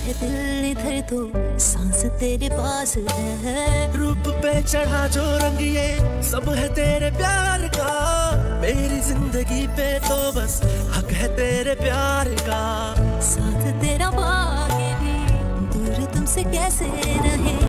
है दिल इधर तो सांस तेरे पास है। रूप पे चढ़ा जो रंग ये सब है तेरे प्यार का, मेरी जिंदगी पे तो बस हक है तेरे प्यार का। साथ तेरा बाकी भी दूर तुमसे कैसे रहे।